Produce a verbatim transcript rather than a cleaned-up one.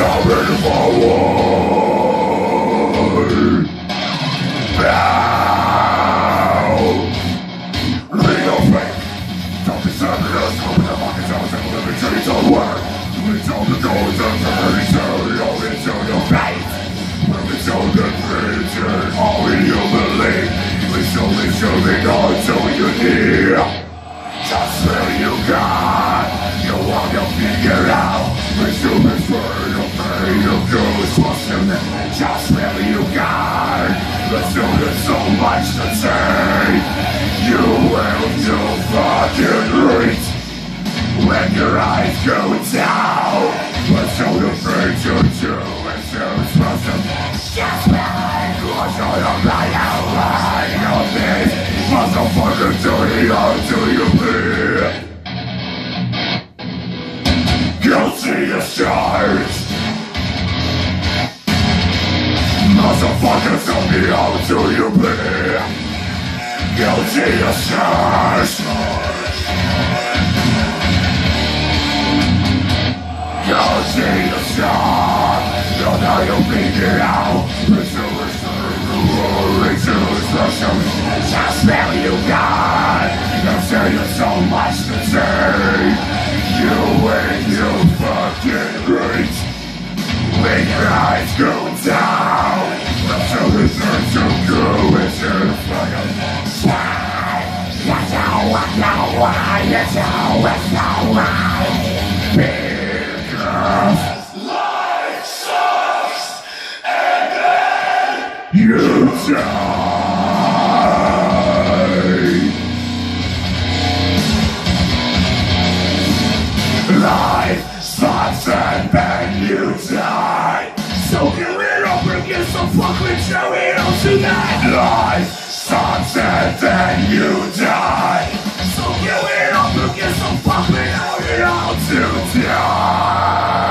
coming forward. Now, lead your faith. Don't be serving us. Open the pockets out and living trees on work. We told the goals of the eternal into your faith. When we show the creature all in you believe, we slowly showing on to you near. Just where you got, you want to figure out. We still be free of pain of ghosts. What's in it? Just where you got. Let's do there's so much to say. You will do fucking right. When your eyes go down, let's show the free to do. It's so explosive. Just where I was on the right outline of this. Motherfucker, dirty, how do you bleed? Guilty as charged. Motherfucker, tell me how do you bleed? Guilty as charged. Guilty as charged. Don't know you figure out. It's a just where you got. Don't say there's so much to say. You and you fucking great. When your eyes go down, until the turn to go into the fire. That's how I know why. That's how I know why. Because life sucks, and then you die. Life sucks and then you die. So give it up and get some fucking show it on tonight. Life sucks and then you die. So give it up and get some fucking out it on tonight.